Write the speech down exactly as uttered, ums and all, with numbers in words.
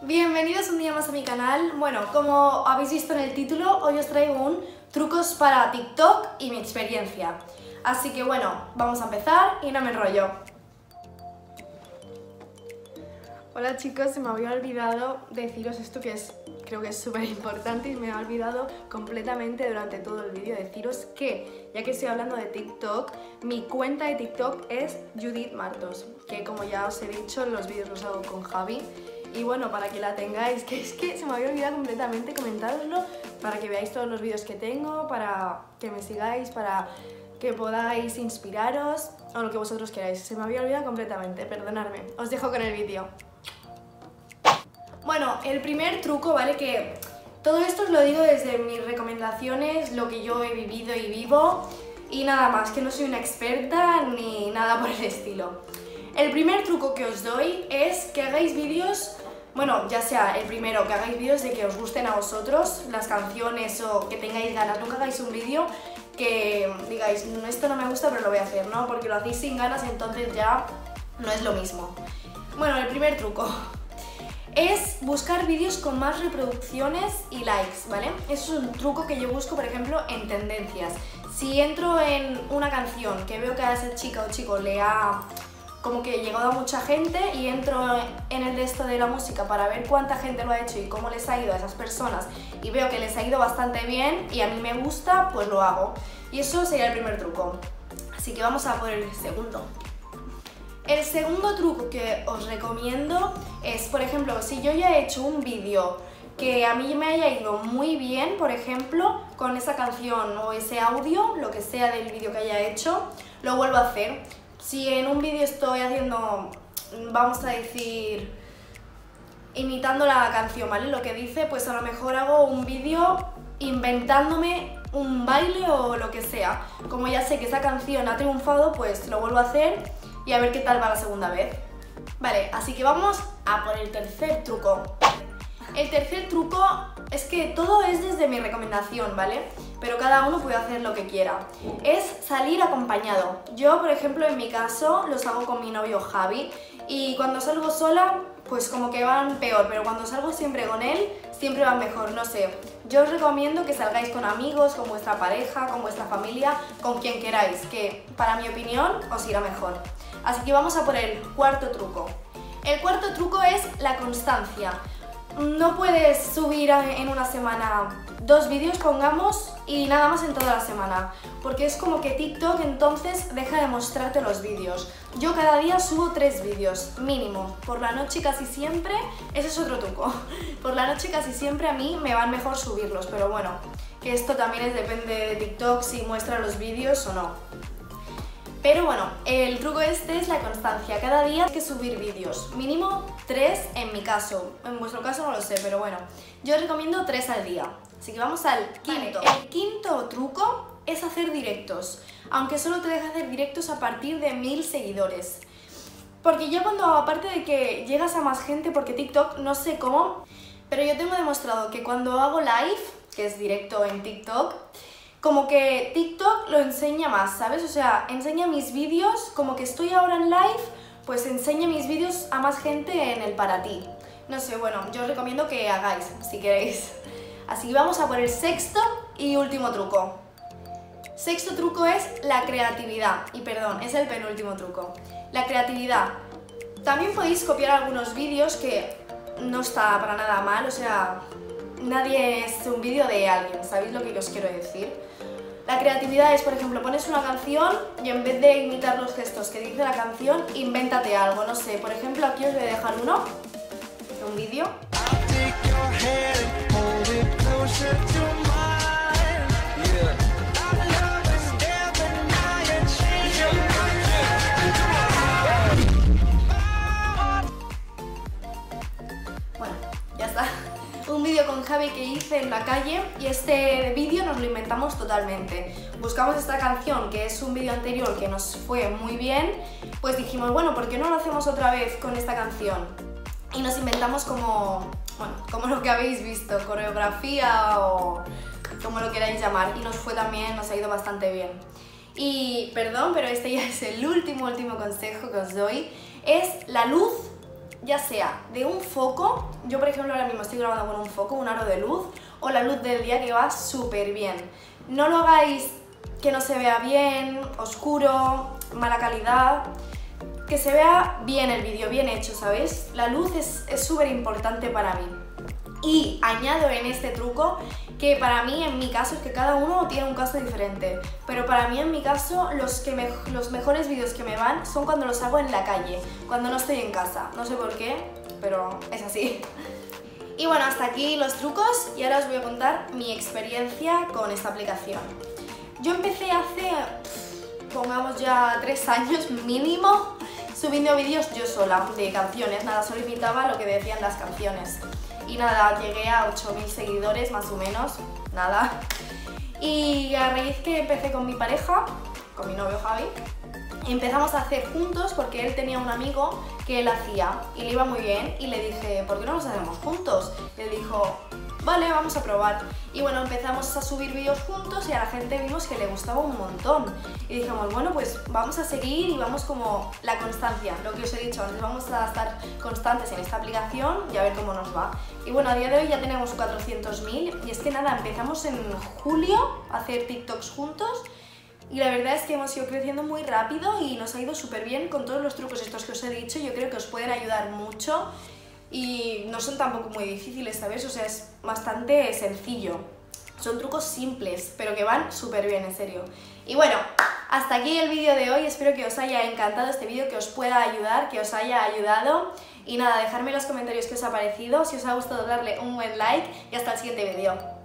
Bienvenidos un día más a mi canal. Bueno, como habéis visto en el título, hoy os traigo un trucos para TikTok y mi experiencia. Así que bueno, vamos a empezar y no me enrollo. Hola chicos, se me había olvidado deciros esto que es, creo que es súper importante y me ha olvidado completamente durante todo el vídeo deciros que, ya que estoy hablando de TikTok, mi cuenta de TikTok es Judith Martos, que como ya os he dicho, los vídeos los hago con Javi. Y bueno, para que la tengáis, que es que se me había olvidado completamente comentároslo, para que veáis todos los vídeos que tengo, para que me sigáis, para que podáis inspiraros o lo que vosotros queráis. Se me había olvidado completamente, perdonadme. Os dejo con el vídeo. Bueno, el primer truco, ¿vale? Que todo esto os lo digo desde mis recomendaciones, lo que yo he vivido y vivo, y nada más, que no soy una experta ni nada por el estilo. El primer truco que os doy es que hagáis vídeos, bueno, ya sea el primero, que hagáis vídeos de que os gusten a vosotros, las canciones o que tengáis ganas. Nunca hagáis un vídeo que digáis, no, esto no me gusta pero lo voy a hacer, ¿no? Porque lo hacéis sin ganas, entonces ya no es lo mismo. Bueno, el primer truco es buscar vídeos con más reproducciones y likes, ¿vale? Eso es un truco que yo busco, por ejemplo, en tendencias. Si entro en una canción que veo que a esa chica o chico le ha como que llegado a mucha gente y entro en el de esto de la música para ver cuánta gente lo ha hecho y cómo les ha ido a esas personas y veo que les ha ido bastante bien y a mí me gusta, pues lo hago. Y eso sería el primer truco. Así que vamos a por el segundo. El segundo truco que os recomiendo es, por ejemplo, si yo ya he hecho un vídeo que a mí me haya ido muy bien, por ejemplo, con esa canción o ese audio, lo que sea del vídeo que haya hecho, lo vuelvo a hacer. Si en un vídeo estoy haciendo, vamos a decir, imitando la canción, ¿vale? Lo que dice, pues a lo mejor hago un vídeo inventándome un baile o lo que sea. Como ya sé que esa canción ha triunfado, pues lo vuelvo a hacer y a ver qué tal va la segunda vez. Vale, así que vamos a por el tercer truco. El tercer truco es que todo es desde mi recomendación, ¿vale? Pero cada uno puede hacer lo que quiera. Es salir acompañado. Yo, por ejemplo, en mi caso, los hago con mi novio Javi y cuando salgo sola, pues como que van peor, pero cuando salgo siempre con él, siempre van mejor, no sé. Yo os recomiendo que salgáis con amigos, con vuestra pareja, con vuestra familia, con quien queráis, que para mi opinión os irá mejor. Así que vamos a por el cuarto truco. El cuarto truco es la constancia. No puedes subir en una semana dos vídeos, pongamos, y nada más en toda la semana, porque es como que TikTok entonces deja de mostrarte los vídeos. Yo cada día subo tres vídeos, mínimo. Por la noche casi siempre, ese es otro truco. Por la noche casi siempre a mí me van mejor subirlos, pero bueno, que esto también es, depende de TikTok si muestra los vídeos o no. Pero bueno, el truco este es la constancia. Cada día hay que subir vídeos, mínimo tres en mi caso. En vuestro caso no lo sé, pero bueno, yo os recomiendo tres al día. Así que vamos al quinto. Vale, el quinto truco es hacer directos, aunque solo te deja hacer directos a partir de mil seguidores. Porque yo cuando, aparte de que llegas a más gente, porque TikTok no sé cómo, pero yo tengo demostrado que cuando hago live, que es directo en TikTok, como que TikTok lo enseña más, ¿sabes? O sea, enseña mis vídeos, como que estoy ahora en live, pues enseña mis vídeos a más gente en el para ti. No sé, bueno, yo os recomiendo que hagáis, si queréis. Así que vamos a por el sexto y último truco. Sexto truco es la creatividad, y perdón, es el penúltimo truco. La creatividad. También podéis copiar algunos vídeos que no está para nada mal, o sea, nadie es un vídeo de alguien, ¿sabéis lo que os quiero decir? La creatividad es, por ejemplo, pones una canción y en vez de imitar los gestos que dice la canción, invéntate algo, no sé, por ejemplo, aquí os voy a dejar uno, un vídeo. Bueno, ya está. Un vídeo con Javi que hice en la calle y este vídeo nos lo inventamos totalmente. Buscamos esta canción, que es un vídeo anterior que nos fue muy bien, pues dijimos, bueno, ¿por qué no lo hacemos otra vez con esta canción? Y nos inventamos como, bueno, como lo que habéis visto, coreografía o como lo queráis llamar, y nos fue también, nos ha ido bastante bien. Y perdón, pero este ya es el último, último consejo que os doy, es la luz ya sea de un foco, yo por ejemplo ahora mismo estoy grabando con un foco, un aro de luz, o la luz del día que va súper bien. No lo hagáis que no se vea bien, oscuro, mala calidad, que se vea bien el vídeo, bien hecho, ¿sabéis? La luz es súper importante para mí. Y añado en este truco que para mí, en mi caso, es que cada uno tiene un caso diferente, pero para mí, en mi caso, los, que me, los mejores vídeos que me van son cuando los hago en la calle, cuando no estoy en casa. No sé por qué, pero es así. Y bueno, hasta aquí los trucos y ahora os voy a contar mi experiencia con esta aplicación. Yo empecé hace, pongamos ya tres años mínimo, subiendo vídeos yo sola de canciones, nada, solo imitaba lo que decían las canciones. Y nada, llegué a ocho mil seguidores más o menos, nada. Y a raíz que empecé con mi pareja, con mi novio Javi, empezamos a hacer juntos porque él tenía un amigo que él hacía y le iba muy bien y le dije, ¿por qué no los hacemos juntos? Y él dijo, vale, vamos a probar. Y bueno, empezamos a subir vídeos juntos y a la gente vimos que le gustaba un montón. Y dijimos, bueno, pues vamos a seguir y vamos como la constancia, lo que os he dicho antes, vamos a estar constantes en esta aplicación y a ver cómo nos va. Y bueno, a día de hoy ya tenemos cuatrocientos mil y es que nada, empezamos en julio a hacer TikToks juntos. Y la verdad es que hemos ido creciendo muy rápido y nos ha ido súper bien con todos los trucos estos que os he dicho. Yo creo que os pueden ayudar mucho y no son tampoco muy difíciles, ¿sabes? O sea, es bastante sencillo. Son trucos simples, pero que van súper bien, en serio. Y bueno, hasta aquí el vídeo de hoy. Espero que os haya encantado este vídeo, que os pueda ayudar, que os haya ayudado. Y nada, dejadme en los comentarios qué os ha parecido. Si os ha gustado, darle un buen like y hasta el siguiente vídeo.